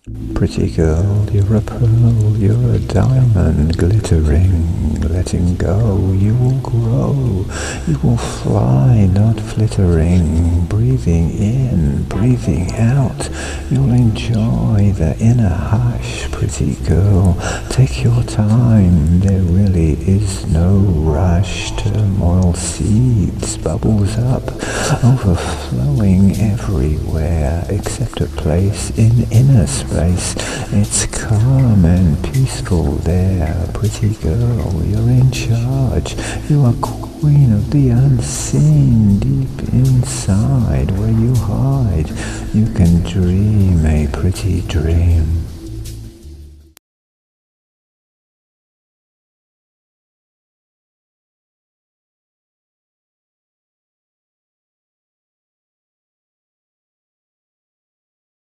Pretty girl, you're a pearl, you're a diamond glittering, letting go, you will grow, you will fly, not flittering, breathing in, breathing out, you'll enjoy the inner hush, pretty girl, take your time, there really is no rush, turmoil seeds, bubbles up, overflowing everywhere, except a place in inner space. It's calm and peaceful there, pretty girl, you're in charge, you are queen of the unseen, deep inside where you hide, you can dream a pretty dream.